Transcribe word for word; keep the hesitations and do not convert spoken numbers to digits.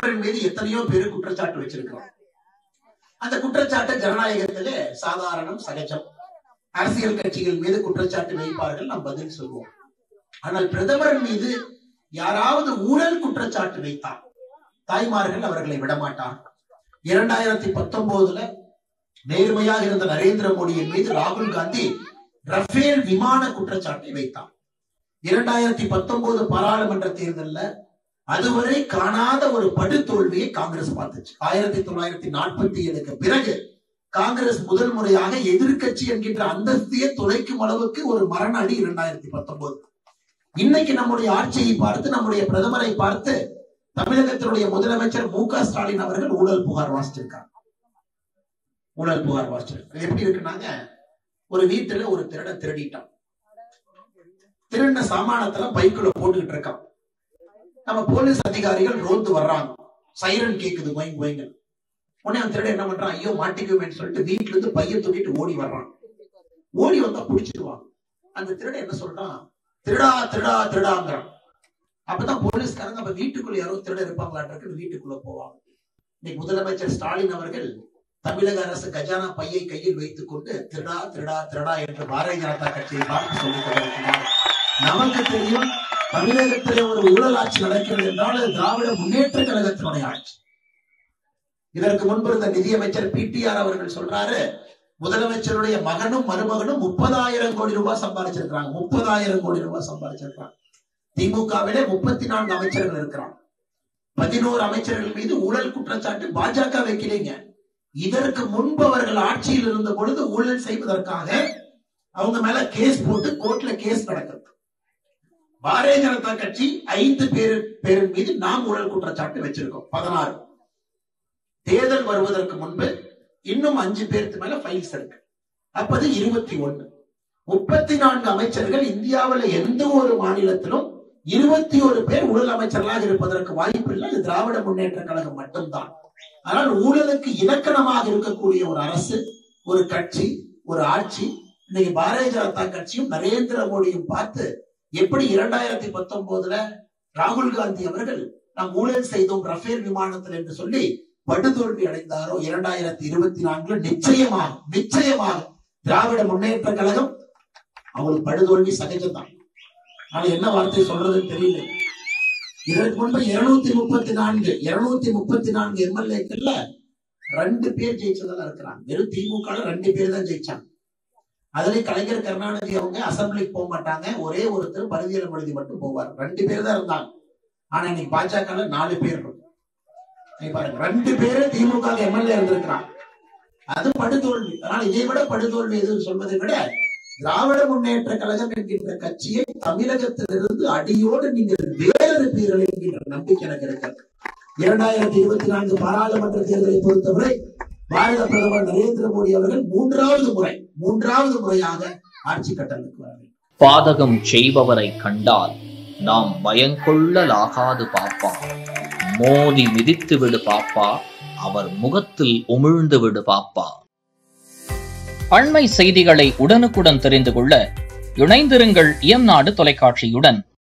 பிரதமரின் மீது எத்தனையோ பேர் குற்றச்சாட்டு வச்சிருக்கிறோம். அந்த குற்றச்சாட்டு ஜனநாயகத்திலே சாதாரணம், சகஜம். அரசியல் கட்சிகள் மீது குற்றச்சாட்டு வைப்பார்கள், நாம் பதில் சொல்வோம். ஆனால் பிரதமர் மீது யாராவது ஊழல் குற்றச்சாட்டு வைத்தார், தாய்மார்கள் அவர்களை விடமாட்டார். இரண்டாயிரத்தி பத்தொன்பதுல நேர்மையாக இருந்த நரேந்திர மோடியின் மீது ராகுல் காந்தி ரஃபேல் விமான குற்றச்சாட்டை வைத்தார். இரண்டாயிரத்தி பத்தொன்பது பாராளுமன்ற தேர்தலில் அதுவரை காணாத ஒரு படுதோல்வியை காங்கிரஸ் பார்த்துச்சு. ஆயிரத்தி தொள்ளாயிரத்தி நாற்பத்தி ஏழுக்கு பிறகு காங்கிரஸ் முதல் முறையாக எதிர்கட்சி என்கின்ற அந்தஸ்தியை தொலைக்கும் அளவுக்கு ஒரு மரண அடி இரண்டாயிரத்தி பத்தொன்பது. இன்னைக்கு நம்முடைய ஆட்சியை பார்த்து, நம்முடைய பிரதமரை பார்த்து தமிழகத்தினுடைய முதலமைச்சர் மு க ஸ்டாலின் அவர்கள் ஊழல் புகார் வாசிச்சிருக்காங்க. ஊழல் புகார் வாசிச்சிருக்காங்க. எப்படி இருக்குன்னாங்க, ஒரு வீட்டுல ஒரு திருட திருடிட்டான். திருடின சாமானத்துல பைக்குள்ள போட்டுக்கிட்டு இருக்கான். நம்ம போலீஸ் அதிகாரிகள் ரோந்து வர்றாங்க, சைரன் கேக்குது, வைங்க வைங்க. உடனே அந்த திருட என்ன பண்றான், ஐயோ மாட்டிக்குவேன்னு சொல்லிட்டு வீட்டுல இருந்து பையன் தூக்கிட்டு ஓடி வர்றான். ஓடி வந்தா பிடிச்சிடுவாங்க. அந்த திருட என்ன சொல்றான், திருடா திருடா திருடாங்கிறான். அப்பதான் போலீஸ்காரங்க அப்ப வீட்டுக்குள்ள யாரோ திருட இருப்பாங்களான்னு வீட்டுக்குள்ள போவாங்க. இன்னைக்கு முதலமைச்சர் ஸ்டாலின் அவர்கள் தமிழக அரசு கஜானா பையை கையில் வைத்துக் கொண்டு திருடா திருடா திருடா என்று பாரதிய ஜனதா கட்சியை பார்த்து சொல்லிக் கொண்டிருக்கிறார். நமக்கு தெரியும், தமிழகத்திலே ஒரு ஊழல் ஆட்சி நடக்கிறது என்றால் திராவிட முன்னேற்ற கழகத்தினுடைய ஆட்சி. இதற்கு முன்பு இருந்த நிதியமைச்சர் பி டி ஆர் அவர்கள் சொல்றாரு, முதலமைச்சருடைய மகனும் மருமகனும் முப்பதாயிரம் கோடி ரூபாய் சம்பாதிச்சிருக்கிறாங்க. முப்பதாயிரம் கோடி ரூபாய் சம்பாதிச்சிருக்கிறாங்க. திமுகவிலே முப்பத்தி நான்கு அமைச்சர்கள் இருக்கிறாங்க. பதினோரு அமைச்சர்கள் மீது ஊழல் குற்றச்சாட்டு பாஜக வைக்கலைங்க. இதற்கு முன்பு அவர்கள் ஆட்சியில் இருந்த பொழுது ஊழல் செய்வதற்காக அவங்க மேல கேஸ் போட்டு கோர்ட்ல கேஸ் நடக்குது. பாரதிய ஜனதா கட்சி ஐந்து பேர் பேரின் மீது நாம் ஊழல் குற்றச்சாட்டு வச்சிருக்கோம். பதினாறு. தேர்தல் வருவதற்கு முன்பு இன்னும் அஞ்சு பேருக்கு மேல ஃபைல்ஸ் இருக்கு. அப்பது இருபத்தி ஒன்று. முப்பத்தி நான்கு அமைச்சர்கள் இந்தியாவில் எந்த ஒரு மாநிலத்திலும் இருபத்தி ஒரு பேர் ஊழல் அமைச்சர்களாக இருப்பதற்கு வாய்ப்பு இல்லை. அது திராவிட முன்னேற்ற கழகம் மட்டும்தான். ஆனால் ஊழலுக்கு இலக்கணமாக இருக்கக்கூடிய ஒரு அரசு, ஒரு கட்சி, ஒரு ஆட்சி. இன்னைக்கு பாரதிய ஜனதா கட்சியும் நரேந்திர மோடியும் பார்த்து எப்படி இரண்டாயிரத்தி பத்தொன்பதுல ராகுல் காந்தி அவர்கள் நாம் ஊழல் செய்தோம் ரஃபேல் விமானத்தில் என்று சொல்லி படுதோல்வி அடைந்தாரோ, இரண்டாயிரத்தி இருபத்தி நான்குல நிச்சயமாக நிச்சயமாக திராவிட முன்னேற்ற கழகம் அவங்களுக்கு படுதோல்வி சகஜம்தான். ஆனா என்ன வார்த்தை சொல்றதுன்னு தெரியல. இதற்கு முன்பு இருநூத்தி முப்பத்தி நான்கு இருநூத்தி முப்பத்தி நான்கு எம்எல்ஏக்கள்ல ரெண்டு பேர் ஜெயிச்சதெல்லாம் இருக்கிறாங்க. வெறும் திமுக ரெண்டு பேர் தான் ஜெயிச்சாங்க. அதுல கலைஞர் கருணாநிதி அவங்க அசம்பிளிக்கு போக மாட்டாங்க. ஒரே ஒருத்தர் பரிதியல் மொழி மட்டும் போவார். ரெண்டு பேர் தான் இருந்தாங்க. ஆனா இன்னைக்கு பாஜக நாலு பேர் இருக்கும். பாருங்க, ரெண்டு பேரு திமுக எம்எல்ஏ இருந்திருக்கிறாங்க. அது படுதோல்வி. அதனால இதை விட படுதோல்வி எதுவும் சொல்வதை விட திராவிட முன்னேற்ற கழகம் என்கின்ற கட்சியை தமிழகத்திலிருந்து அடியோடு நீங்கள் வேறறுப்பீர்கள் என்கின்ற நம்பிக்கை எனக்கு இருக்கிறது. இரண்டாயிரத்தி இருபத்தி நான்கு பாராளுமன்ற தேர்தலை பொறுத்தவரை பாரத பிரதமர் நரேந்திர மோடி அவர்கள் மூன்றாவது முறை மூன்றாவது முறையாக ஆட்சி கட்டலுக்கு வர வேண்டும். பாதகம் செய்பவரை கண்டால் நாம் பயங்கொள்ளலாகாது பாப்பா, மோதி மிதித்து விடு பாப்பா, அவர் முகத்தில் உமிழ்ந்து விடு பாப்பா. அண்மை செய்திகளை உடனுக்குடன் தெரிந்து கொள்ள இணைந்திருங்கள் எம் நாடு தொலைக்காட்சியுடன்.